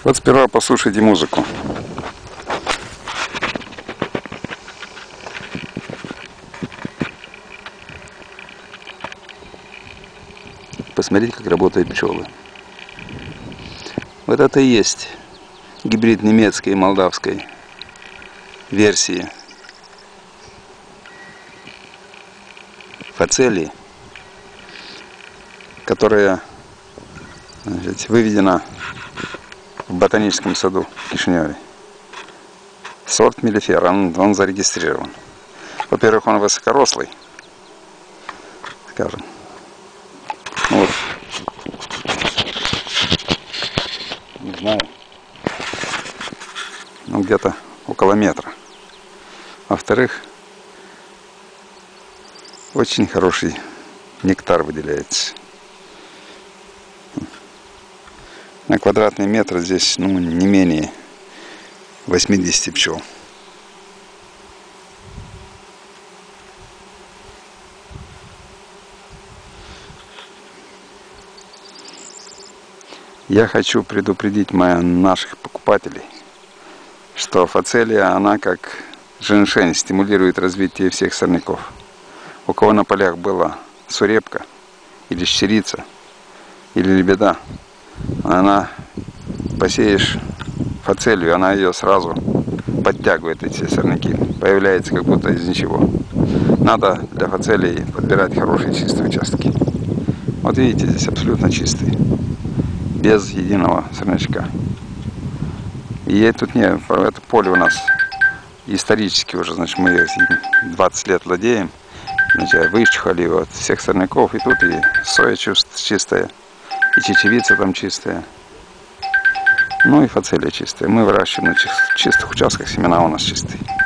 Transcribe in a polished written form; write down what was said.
Вот сперва послушайте музыку. Посмотрите, как работают пчелы. Вот это и есть гибрид немецкой и молдавской версии фацелии, которая, значит, выведена в ботаническом саду в Кишиневе. Сорт Мелифера, он зарегистрирован. Во-первых, он высокорослый, скажем. Вот. Не знаю. Ну, где-то около метра. Во-вторых, очень хороший нектар выделяется. На квадратный метр здесь, ну, не менее 80 пчел. Я хочу предупредить наших покупателей, что фацелия, она как женьшень, стимулирует развитие всех сорняков. У кого на полях была сурепка, или щирица, или лебеда, она, посеешь фацелию, она ее сразу подтягивает, эти сорняки, появляется как будто из ничего. Надо для фацелии подбирать хорошие чистые участки. Вот видите, здесь абсолютно чистые, без единого сорнячка. И тут не, это поле у нас исторически уже, значит, мы 20 лет владеем, значит, вычухали его от всех сорняков, и тут и соя чистая, и чечевица там чистая, ну и фацелия чистая. Мы выращиваем на чистых участках, семена у нас чистые.